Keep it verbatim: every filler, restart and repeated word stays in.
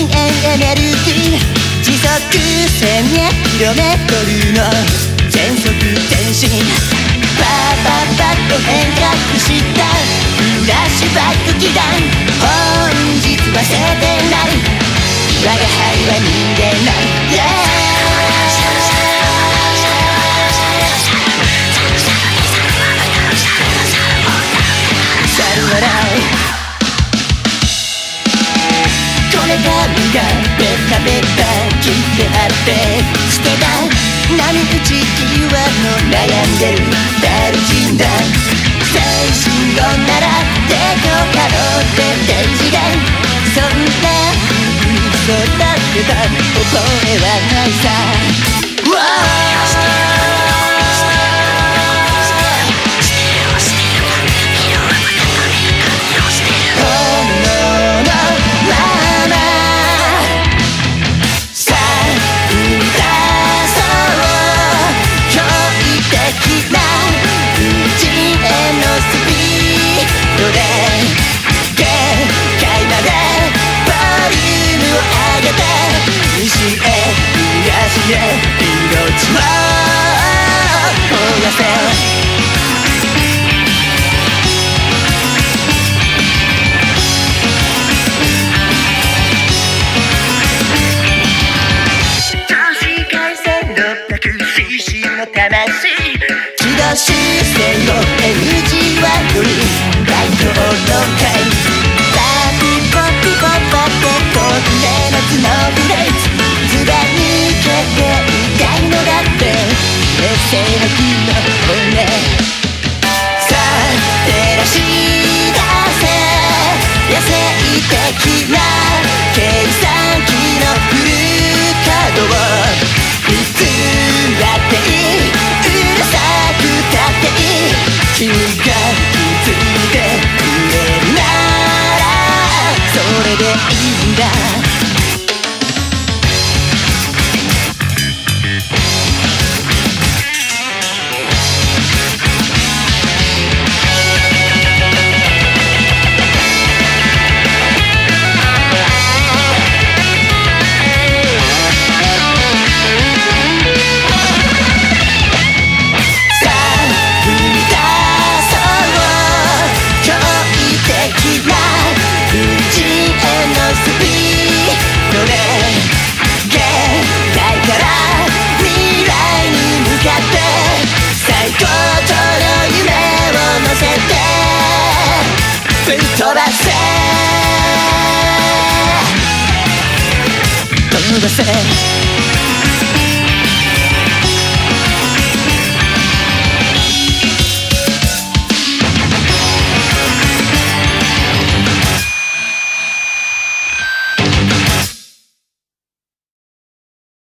深淵エネルギー時速せんひゃくキロメートルの全速前進パパパッと変革したフラッシュバック機関本日は晴天なり我が輩は人間なり、yeah!これが身がベタベタ切ってあって捨てた波打ち際の悩んでるダルジンだ精神論なら抵抗可能って提示がそんな風に育ってた覚えはないさ、命を燃やせ超新回線 ろっぴゃくシーシー の魂軌道修正の エヌジー はより大統領会パピポピポパってコーディネートのブレイクずば抜けて痛いのだってメッセージの骨さあ照らし出せ野生的な計算機のフル稼働いつだっていいうるさくたっていい君が気づいてくれるならそれでいいんだ飛ばせ飛ばせ